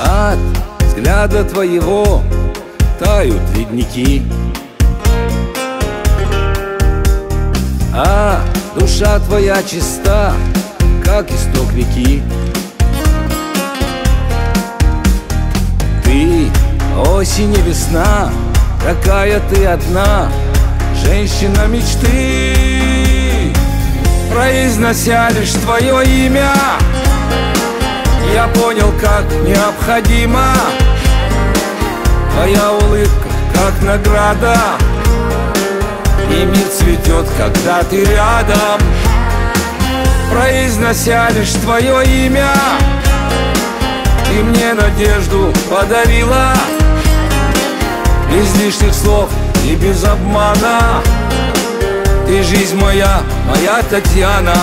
От взгляда твоего тают ледники, а душа твоя чиста, как исток реки. Ты осень и весна, какая ты одна, женщина мечты. Произнося лишь твое имя, я понял, как необходима твоя улыбка, как награда, и мир цветет, когда ты рядом. Произнося лишь твое имя, ты мне надежду подарила, без лишних слов и без обмана. Ты жизнь моя, моя Татьяна.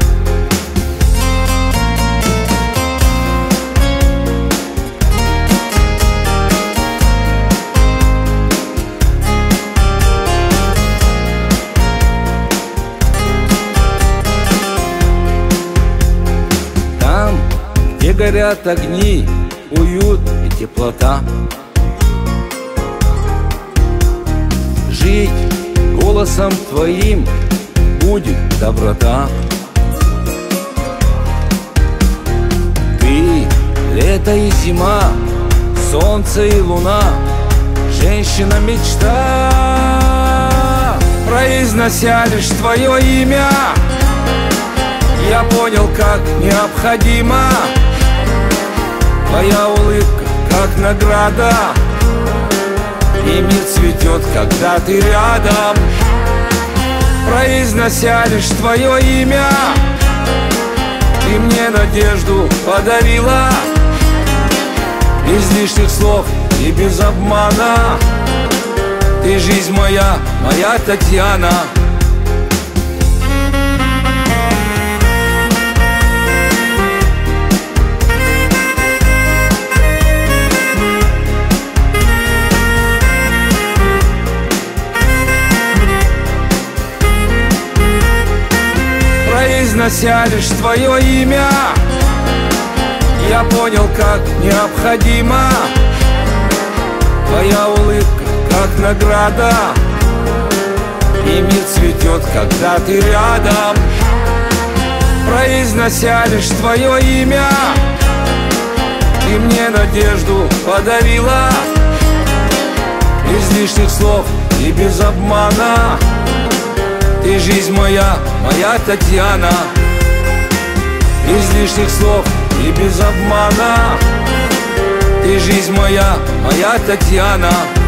Там, где горят огни, уют и теплота, жить голосом твоим будет доброта. Ты лето и зима, солнце и луна, женщина мечта. Произнося лишь твое имя, я понял, как необходима твоя улыбка, как награда, и мир цветет, когда ты рядом. Произнося лишь твое имя, ты мне надежду подарила, без лишних слов и без обмана. Ты жизнь моя, моя Татьяна. Произнося лишь твое имя, я понял, как необходима твоя улыбка, как награда, и мир цветет, когда ты рядом. Произнося лишь твое имя, ты мне надежду подарила, без лишних слов и без обмана. Ты жизнь моя, моя Татьяна. Без лишних слов и без обмана. Ты жизнь моя, моя Татьяна.